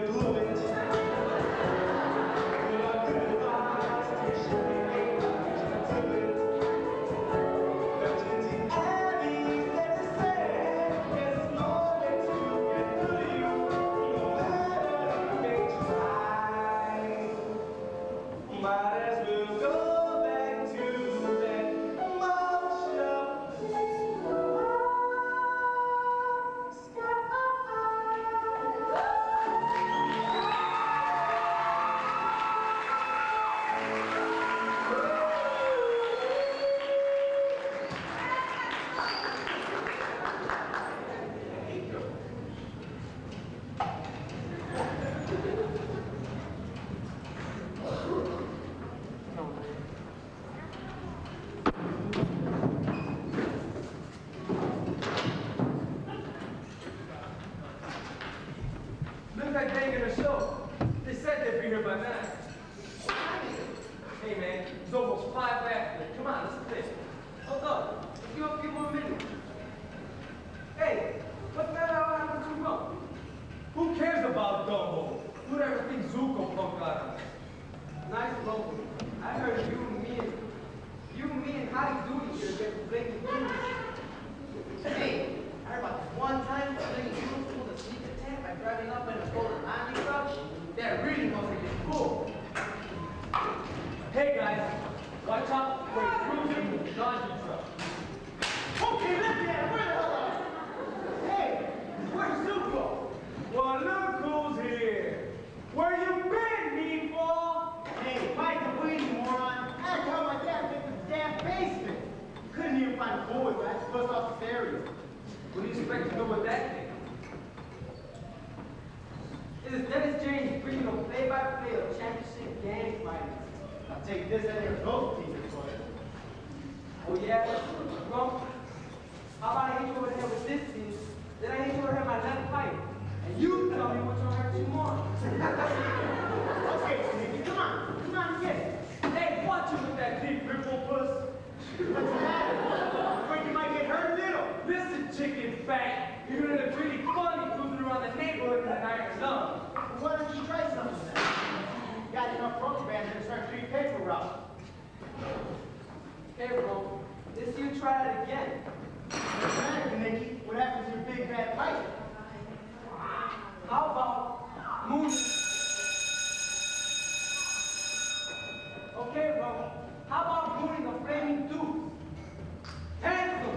Look like they ain't gonna show. They said they'd be here by 9. Hey man, it's almost 5 after. Come on, let's play. Hold up. Give up a few more minutes. Hey, what the hell happened to Rump? Who cares about Dumbo? Whoever thinks Zuko punk got us. Nice local. I heard you, me, and Hottie Doody should have been blinking through. Hey, I heard about this one time Blinky Doodles pulled a sneak attack by driving up in a stolen Omni truck. That really must have been cool. Hey guys, watch out for a cruising laundry truck. Okay, look at it. Where the hell are you? Hey, where's Zuko? Well, look who's here. Where you been, meatball? Hey, fight the way, you moron. I had to help my dad fix the damn basement. Couldn't even find a boy, but I had to bust off the stereo. What do you expect to know what that thing? It is Dennis James bringing a play-by-play of championship gang fighting. I'll take this and your ghost pieces for it. Oh yeah? Well, how about I hit you over the head with this piece, then I hit you over the head with my left pipe, and you tell me which one hurts you more. Okay, Sneaky, come on, get it. Hey, watch it with that big ripple puss. What's the matter? Afraid you might get hurt a little. Listen, chicken fat, you're gonna look really funny cruising around the neighborhood in an iron lung. Why don't you try something then? You got enough rubber bands to start 3 paper route. Hey, bro, this you try it again. What's the matter, Nicky? What happened to your big bad pipe? How about moon? Okay, bro. How about mooning a flaming dude? Handsome.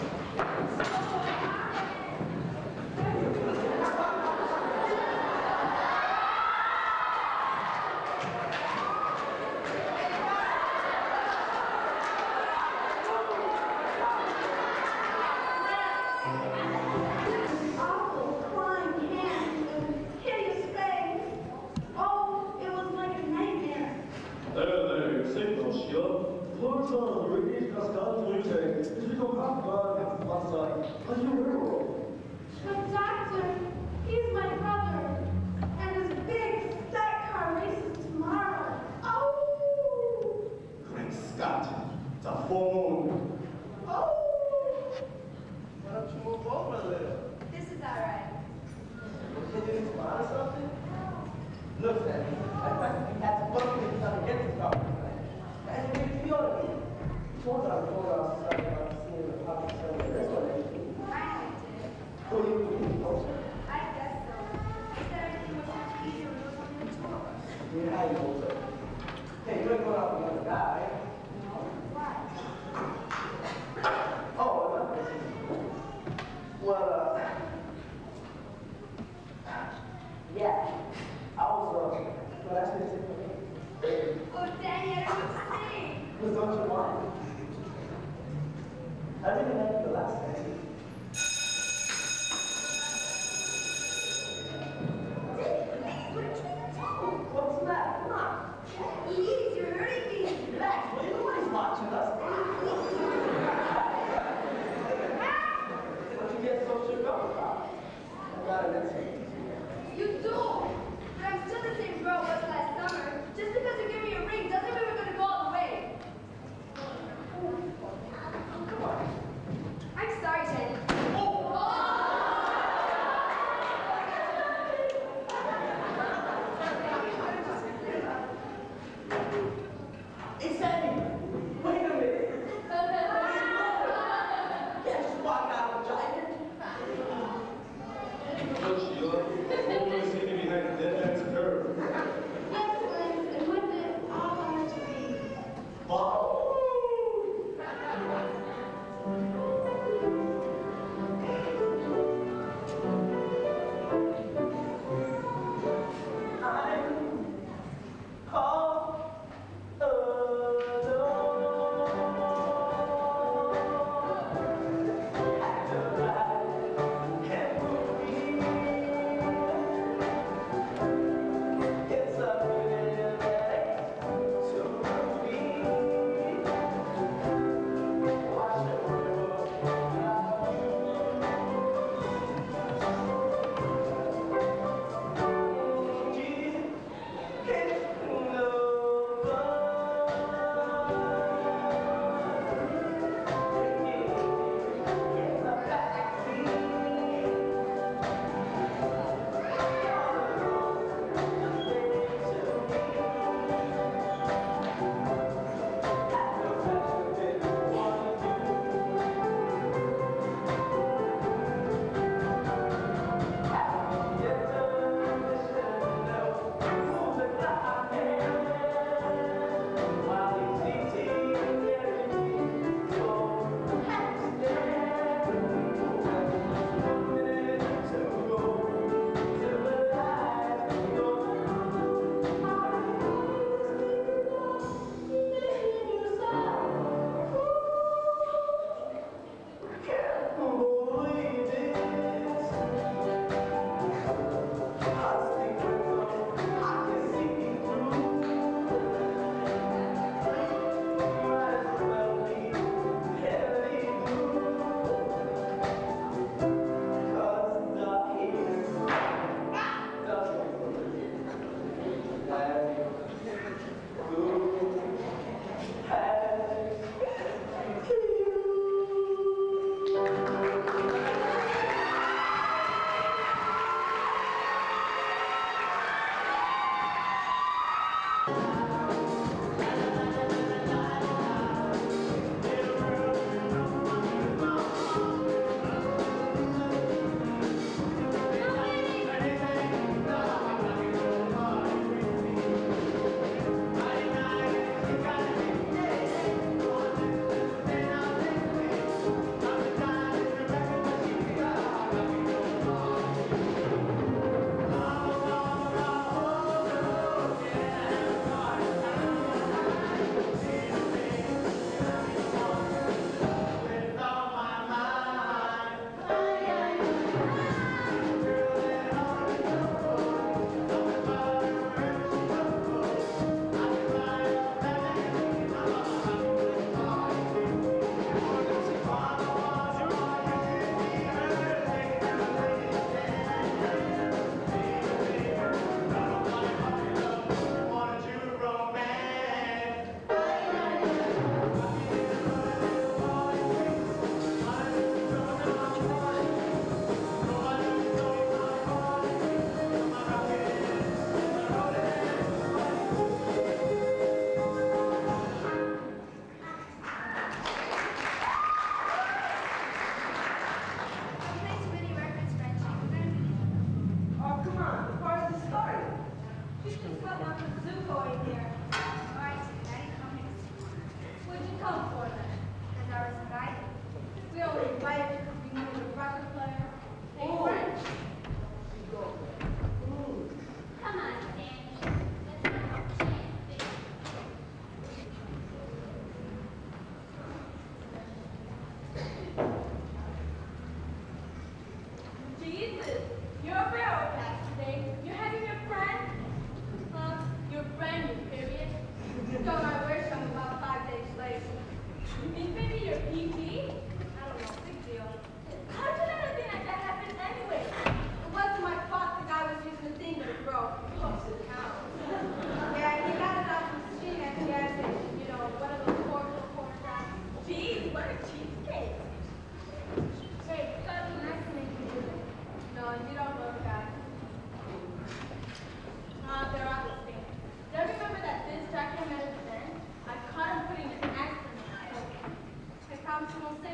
Awful, crying hands and hideous face. Oh, it was like a nightmare. There, signal, Sheila. Florida, British Cascade Music. It's become half bad outside. Are you a hero? But doctor, he's my brother. And his big stock car races tomorrow. Oh! Great Scott, it's a full moon. Oh! Why don't you move over a little? This is all right. Did you spot or something? Look, Daddy, I practically had to bump into each other against the car. And it made me feel to me. Told her I was starting about seeing the public service. That's what I did. So you told her? I guess so. I said everything was much easier when it was only the 2 of us. Yeah, I know so. Hey, you ain't going out with another guy. No? Why? Oh, nothing. Well, yeah. I was, well, that's just it for me. Oh, Danny, I don't know what to say. Because don't you mind? I really like you the last time. What's that? Come on. Please, you're hurting me. Relax, will you? Nobody's watching us. What you get so shook up about? I got it, that's it. You do. But I'm still the same girl I was last summer. Just because you give me a ring doesn't mean we're going to go all the way. Come on. I'm sorry, Jenny.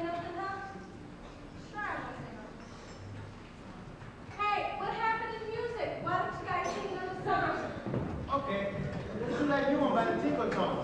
something, huh? Sure, I will sing them. Hey, what happened in music? Why don't you guys sing those songs? Okay, let's do that new one by the Tinkle Tones.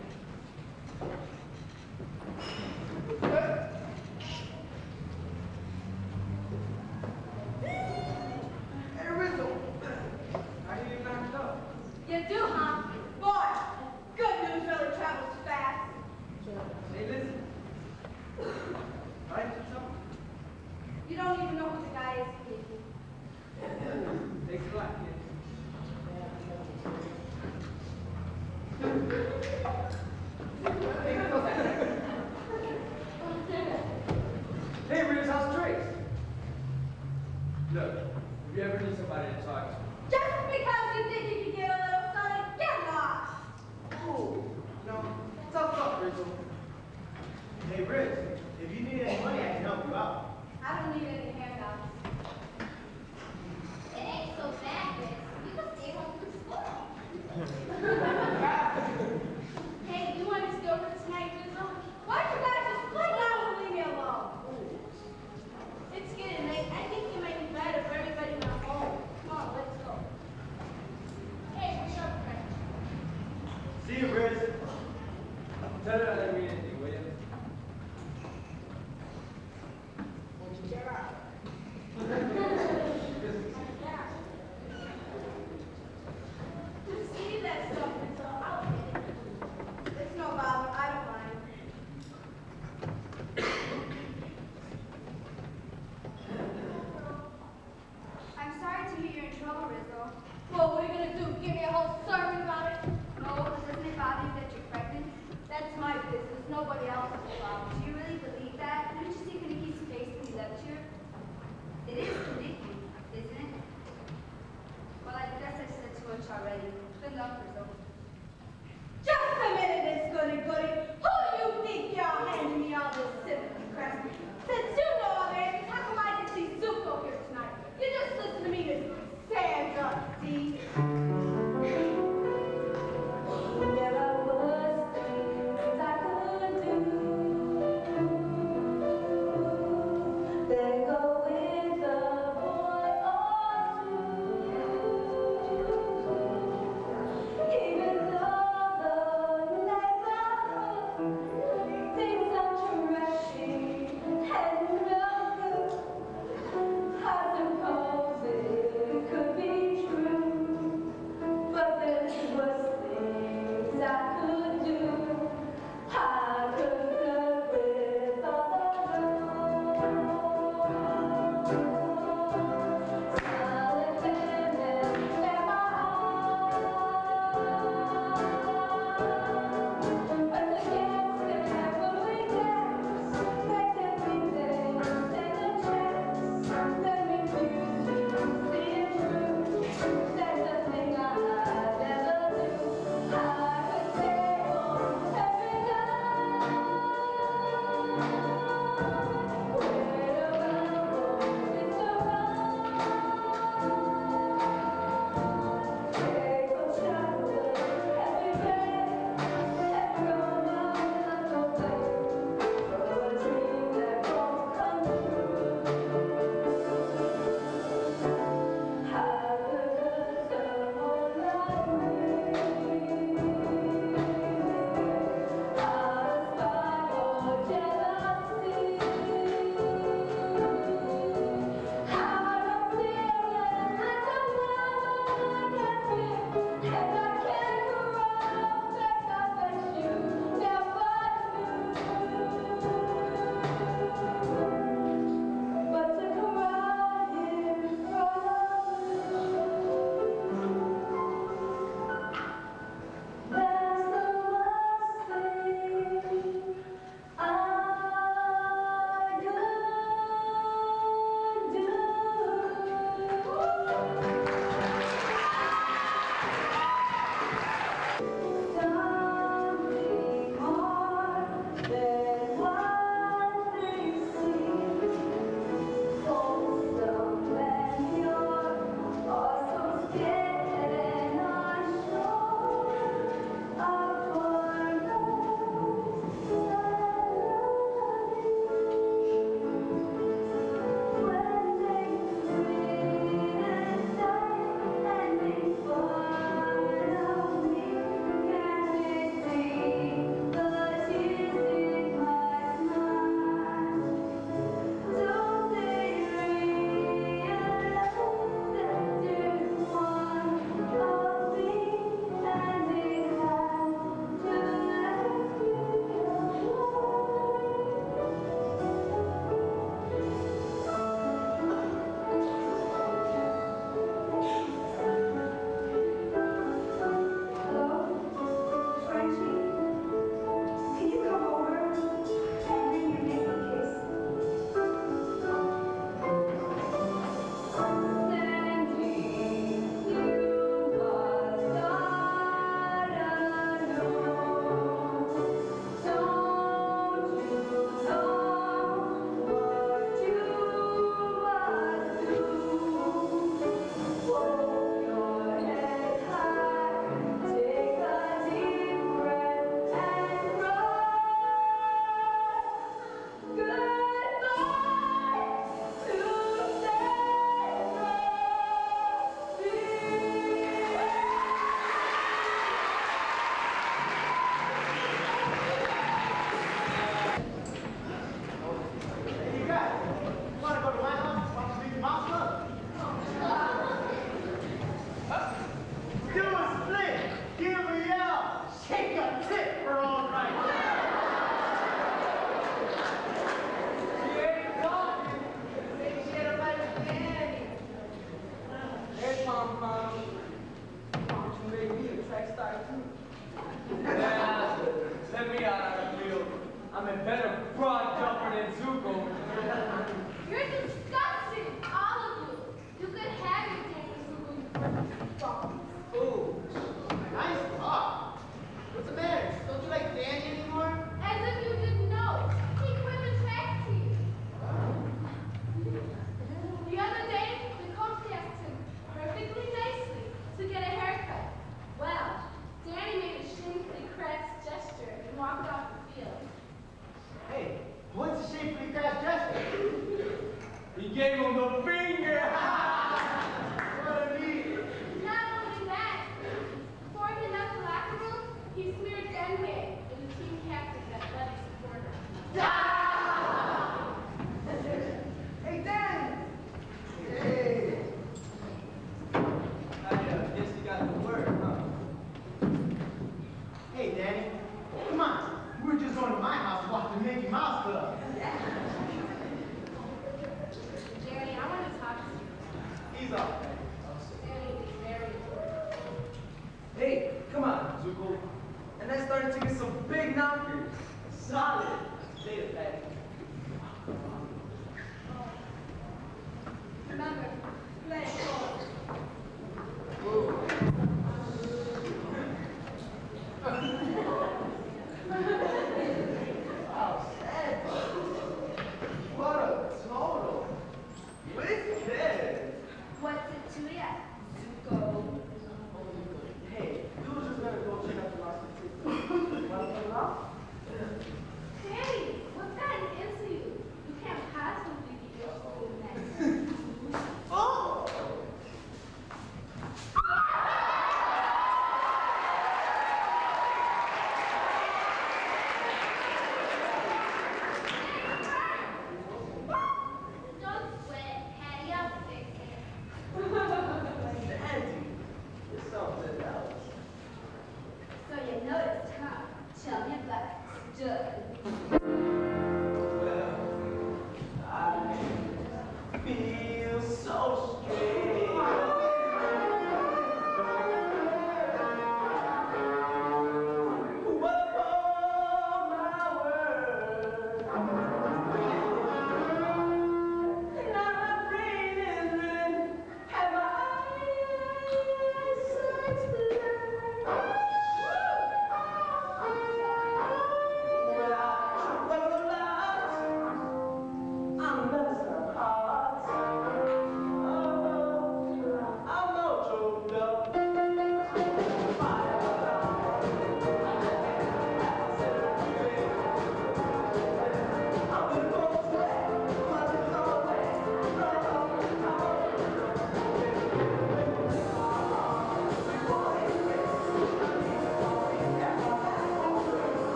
Hey, Rizzo. I hear you knocked up. You do, huh? Boy, good news really travels fast. Hey, listen. Right, something. You don't even know who the guy is speaking. Thanks a lot, kid. Hey, Riz, how's Trace? Look, if you ever need somebody to talk to. Just because you think you can get a little sunny, get lost. Ooh, no, tough luck, Rizzo. Hey, Riz, if you need any money, I can help you out. I don't need any handouts. It ain't so bad, Riz. You can stay home from school. Hey, you want to stay over tonight, Rizzo? Why don't you guys just play out and leave me alone? It's getting late. I think it might be better for everybody to go home. Come on, let's go. You're disgusting, all of you. You could have your Danny Sugu. Ooh, nice talk. What's the matter? Don't you like Danny anymore? As if you didn't know. He quit the track team. The other day, the coach asked him perfectly nicely to get a haircut. Well, Danny made a shamefully crass gesture and walked off the field. Hey, what's the shapely crash gesture? He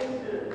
into